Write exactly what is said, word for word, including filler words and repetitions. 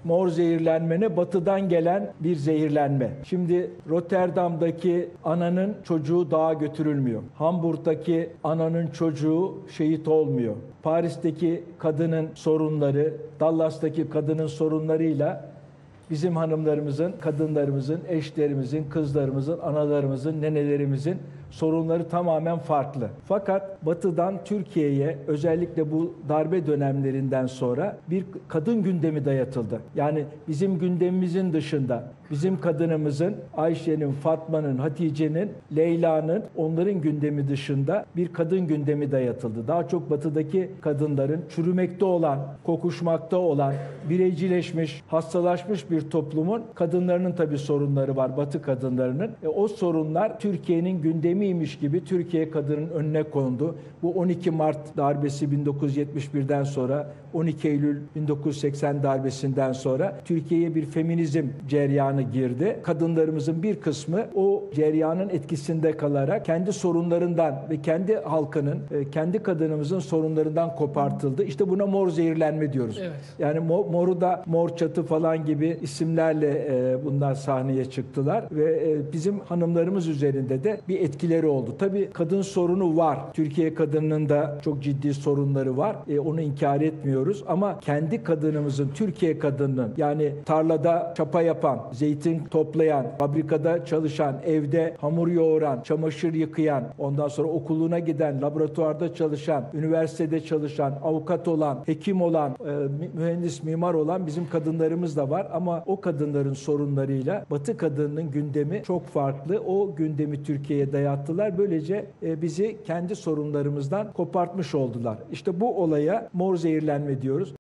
mor zehirlenme batıdan gelen bir zehirlenme. Şimdi Rotterdam'daki ananın çocuğu dağa götürülmüyor. Hamburg'daki ananın çocuğu şehit olmuyor. Paris'teki kadının sorunları, Dallas'taki kadının sorunlarıyla bizim hanımlarımızın, kadınlarımızın, eşlerimizin, kızlarımızın, analarımızın, nenelerimizin sorunları tamamen farklı. Fakat Batı'dan Türkiye'ye özellikle bu darbe dönemlerinden sonra bir kadın gündemi dayatıldı. Yani bizim gündemimizin dışında bizim kadınımızın, Ayşe'nin, Fatma'nın, Hatice'nin, Leyla'nın, onların gündemi dışında bir kadın gündemi dayatıldı. Daha çok Batı'daki kadınların çürümekte olan, kokuşmakta olan, bireycileşmiş, hastalaşmış bir toplumun kadınlarının tabii sorunları var, Batı kadınlarının. E, o sorunlar Türkiye'nin gündemiymiş gibi Türkiye kadının önüne kondu. Bu on iki Mart darbesi bin dokuz yüz yetmiş birden sonra, on iki Eylül bin dokuz yüz seksen darbesinden sonra Türkiye'ye bir feminizm ceryanı girdi. Kadınlarımızın bir kısmı o ceryanın etkisinde kalarak kendi sorunlarından ve kendi halkının, kendi kadınımızın sorunlarından kopartıldı. İşte buna mor zehirlenme diyoruz. Evet. Yani moru da mor çatı falan gibi isimlerle bunlar sahneye çıktılar ve bizim hanımlarımız üzerinde de bir etkileri oldu. Tabii kadın sorunu var. Türkiye kadınının da çok ciddi sorunları var. E, onu inkar etmiyoruz ama kendi kadınımızın, Türkiye kadınının, yani tarlada çapa yapan, zeytin toplayan, fabrikada çalışan, evde hamur yoğuran, çamaşır yıkayan, ondan sonra okuluna giden, laboratuvarda çalışan, üniversitede çalışan, avukat olan, hekim olan, e, mühendis, mimar olan bizim kadınlarımız da var ama o kadınların sorunlarıyla Batı kadınının gündemi çok farklı. O gündemi Türkiye'ye dayattılar. Böylece e, bizi kendi sorunlarımızdan kopartmış oldular. İşte bu olaya mor zehirlenme diyoruz.